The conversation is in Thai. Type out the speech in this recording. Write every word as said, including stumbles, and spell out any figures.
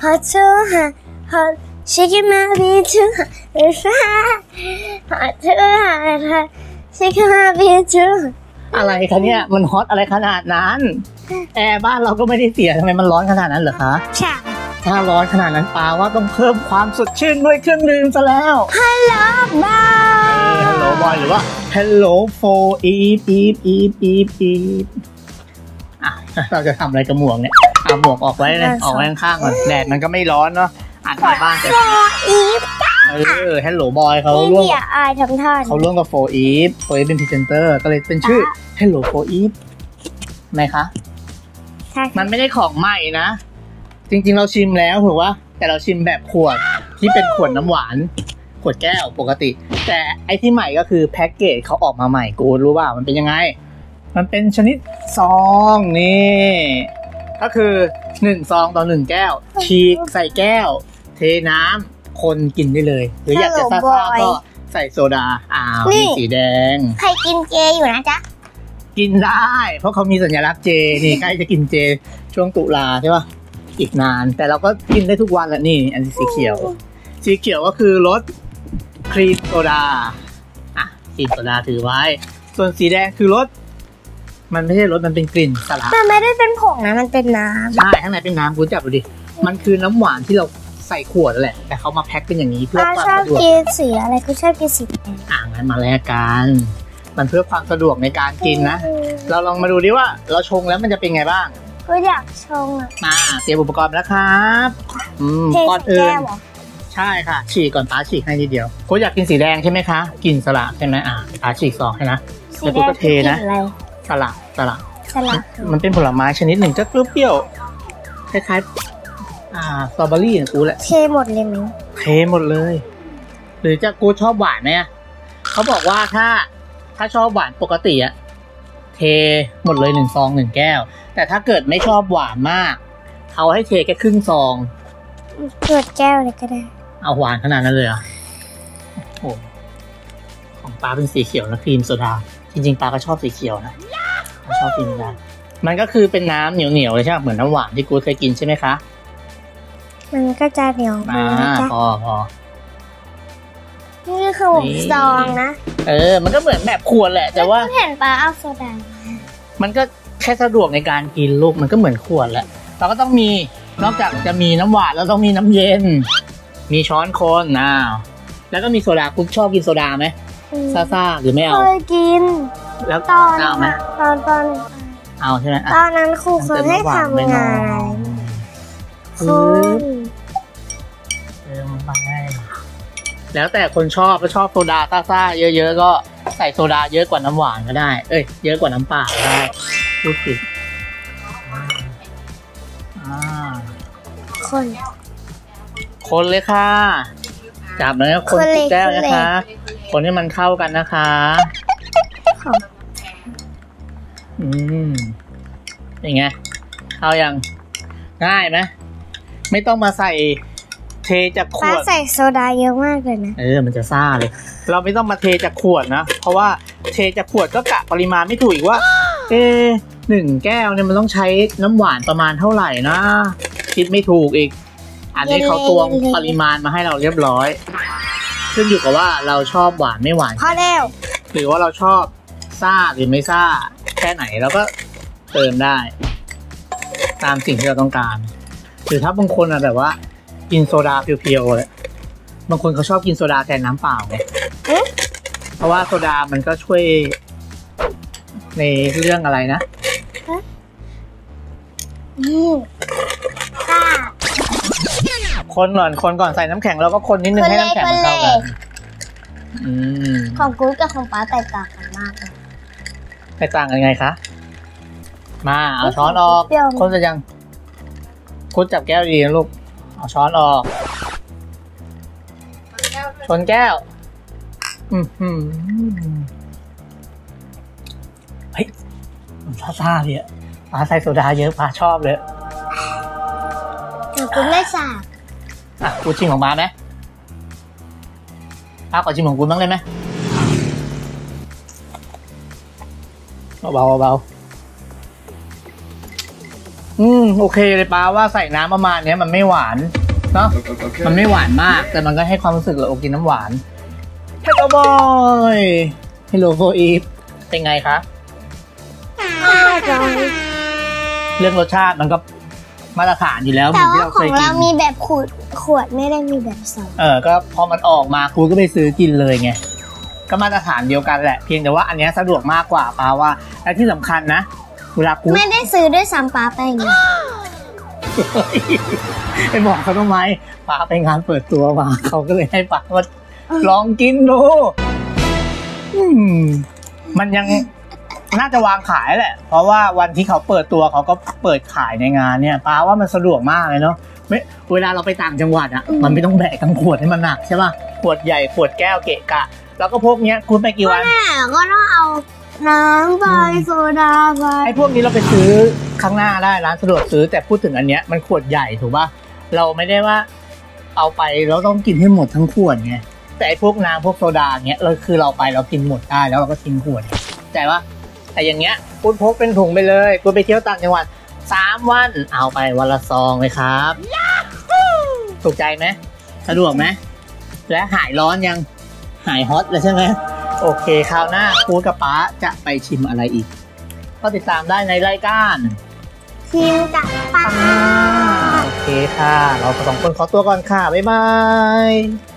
hot so hot hot shaking my beat too hot it's hot hot too hot hot shaking my beat too อะไรคะเนี่ยมันฮอตอะไรขนาดนั้นแอร์บ้านเราก็ไม่ได้เสียทำไมมันร้อนขนาดนั้นเหรอคะใช่ถ้าร้อนขนาดนั้นปาว่าต้องเพิ่มความสดชื่นด้วยเครื่องดื่มซะแล้ว Hello Boy Hello Boy หรือว่า Hello for Eve Eve Eve Eve Eve อ่ะเราจะทำอะไรกับหมวกเนี่ยเอาหมวกออกไว้เลยออกไว้ข้างๆก่อนแดดมันก็ไม่ร้อนเนาะอ่านบ้านกัน For Eve เออ Hello Boy เขาร่วมเขาร่วมกับ for Eve for Eve เป็นพรีเซนเตอร์ก็เลยเป็นชื่อ Hello for Eve ไหมคะมันไม่ได้ของใหม่นะจริงๆเราชิมแล้วถูกว่าแต่เราชิมแบบขวดที่เป็นขวดน้ำหวานขวดแก้วปกติแต่ไอ้ที่ใหม่ก็คือแพ็กเกจเขาออกมาใหม่กูรู้ป่ะมันเป็นยังไงมันเป็นชนิดซองนี่ก็คือหนึ่งซองต่อหนึ่งแก้วฉีกใส่แก้วเทน้ำคนกินได้เลยหรืออยากจะซ่าๆก็ใส่โซดาอ้าวนี่สีแดงใครกินเจอยู่นะจ๊ะกินได้เพราะเขามีสัญลักษณ์เจนี่ใกล้จะกินเจช่วงตุลาใช่ป่ะอีกนานแต่เราก็กินได้ทุกวันแหละนี่อันสีเขียวสีเขียวก็คือรสครีมโซดาอ่ะครีมโซดาถือไว้ส่วนสีแดงคือรสมันไม่ใช่รสมันเป็นกลิ่นสลัดมันไม่ได้เป็นผงนะมันเป็นน้ำใช่ข้างในเป็นน้ำคุณจับดูดิมันคือน้ำหวานที่เราใส่ขวดแหละแต่เขามาแพ็คเป็นอย่างนี้เพื่อความสะดวกชอบกินสีอะไรก็ชอบกินสีแดงอ่างั้นมาแลกกันมันเพื่อความสะดวกในการกินนะเราลองมาดูดิว่าเราชงแล้วมันจะเป็นไงบ้างก็อยากชงอ่ะมาเตรียมอุปกรณ์แล้วครับอืมก่อนอื่นใช่ค่ะฉีกก่อนป้าฉีกให้ทีเดียวคุณอยากกินสีแดงใช่ไหมคะกินสลัดใช่ไหมอ่าป้าฉีกซองให้นะแล้วก็เทนะสลัดสลัดสลัดมันเป็นผลไม้ชนิดหนึ่งจะเปรี้ยวๆคล้ายๆอ่าสตรอเบอรี่กูแหละเทหมดเลยมั้ยเทหมดเลยหรือจะกูชอบหวานไหมเขาบอกว่าถ้าถ้าชอบหวานปกติอะเทหมดเลยหนึ่งซองหนึ่งแก้วแต่ถ้าเกิดไม่ชอบหวานมากเขาให้เทแค่ครึ่งซองเกิดแก้วเลยก็ได้เอาหวานขนาดนั้นเลยอ่ะโอ้ของปลาเป็นสีเขียวนะครีมโซดาจริงๆปลาก็ชอบสีเขียวนะชอบกินได้มันก็คือเป็นน้ำเหนียวๆเลยใช่ไหมเหมือนน้ำหวานที่กูเคยกินใช่ไหมคะมันก็จะเหนียวอ่าพอพอนี่คือซองนะเออมันก็เหมือนแบบขวดแหละแต่ว่าเห็นปลาเอาโซดามันก็แค่สะดวกในการกินลูกมันก็เหมือนขวดแหละเราก็ต้องมีนอกจากจะมีน้ำหวานแล้วต้องมีน้ำเย็นมีช้อนคนอ้าวแล้วก็มีโซดาคุณชอบกินโซดาไหมซ่าๆหรือไม่เอาเคยกินแล้วตอนเอาไหมตอนตอนเอาใช่ไหมตอนนั้นครูเขาให้ทำงานคุณเติมไปแล้วแต่คนชอบถ้าชอบโซดาซ่าๆเยอะๆก็ใส่โซดาเยอะกว่าน้ำหวานก็ได้เอ้ยเยอะกว่าน้ำเปล่าได้พูดผิดคนคนเลยค่ะจับแล้วคนติดแก้วนะคะคนให้มันเข้ากันนะคะอืมยังไงเข้ายังง่ายไหมไม่ต้องมาใส่เทจากขวดใส่โซดาเยอะมากเลยนะเออมันจะซ่าเลยเราไม่ต้องมาเทจากขวดนะเพราะว่าเทจากขวดก็กะปริมาณไม่ถูกอีกว่าเอหนึ่งแก้วเนี่ยมันต้องใช้น้ำหวานประมาณเท่าไหร่นะคิดไม่ถูกอีกอันนี้เขาตวงปริมาณมาให้เราเรียบร้อยขึ้นอยู่กับว่าเราชอบหวานไม่หวานพอแล้วหรือว่าเราชอบซ่าหรือไม่ซ่าแค่ไหนเราก็เติมได้ตามสิ่งที่เราต้องการหรือถ้าบางคนอะแบบว่ากินโซดาเพียวๆเลยบางคนเขาชอบกินโซดาแทนน้ำเปล่าไงเพราะว่าโซดามันก็ช่วยในเรื่องอะไรนะคนก่อนคนก่อนใส่น้ำแข็งเราก็คนนิดนึงให้น้ำแข็งมันเข้ากันของกูกับของป้าแตกต่างกันมากเลยแตกต่างกันไงคะมาเอาช้อนออกคนจะยังคุณจับแก้วดีนะลูกเอาช้อนออกชนแก้วอืมอืมเฮ้ยมันซ่าๆเลยป้าใส่โซดาเยอะป้าชอบเลยแต่คุณไม่ซ่าอ่ะกูชิมของป้าไหมป้าขอชิมของคุณบ้างได้ไหมเบาๆเบาอืมโอเคเลยป้าว่าใส่น้ำประมาณนี้มันไม่หวานเนาะมันไม่หวานมากแต่มันก็ให้ความรู้สึกเราโอกินน้ำหวาน Hello boy Hello for Eve เป็นไงคะเรื่องรสชาติมันก็มาตรฐานอยู่แล้วเหมืแต่อนที่ว่าเราขเคอย งกิเรานมีแบบขวดขวดไม่ได้มีแบบซองเออก็พอมันออกมาครูก็ไปซื้อกินเลยไงก็มาตรฐานเดียวกันแหละเพียงแต่ว่าอันนี้สะดวกมากกว่าป้าว่าและที่สำคัญนะเวลาครูไม่ได้ซื้อด้วยซ้ำป้าไปไงไปบอกเขาทำไมป้าไปงานเปิดตัวมาเขาก็เลยให้ป้ามาลองกินดูอืมมันยังน่าจะวางขายแหละเพราะว่าวันที่เขาเปิดตัวเขาก็เปิดขายในงานเนี่ยป้าว่ามันสะดวกมากเลยเนาะไม่เวลาเราไปต่างจังหวัดอ่ะมันไม่ต้องแบกทั้งขวดให้มันหนักใช่ป่ะขวดใหญ่ขวดแก้วเกะกะแล้วก็พวกเนี้ยคุณไปกี่วันก็ต้องเอาน้ำไปโซดาไปไอ้พวกนี้เราไปซื้อข้างหน้าได้ร้านสะดวกซื้อแต่พูดถึงอันเนี้ยมันขวดใหญ่ถูกป่ะเราไม่ได้ว่าเอาไปแล้วต้องกินให้หมดทั้งขวดไงแต่ไอ้พวกน้ำพวกโซดาเงี้ยเราคือเราไปเรากินหมดได้แล้วเราก็ทิ้งขวดแต่ว่าแต่อย่างเงี้ยคุณพกเป็นถุงไปเลยคุณไปเที่ยวต่างจังหวัดสามวันเอาไปวันละซองเลยครับถูกใจไหมสะดวกไหมและหายร้อนยังหายฮอตเลยใช่ไหมโอเคคราวหน้าครูกับป๊าจะไปชิมอะไรอีกก็ติดตามได้ในรายการชิมกับป้าโอเคค่ะเราสองคนขอตัวก่อนค่ะบ๊ายบาย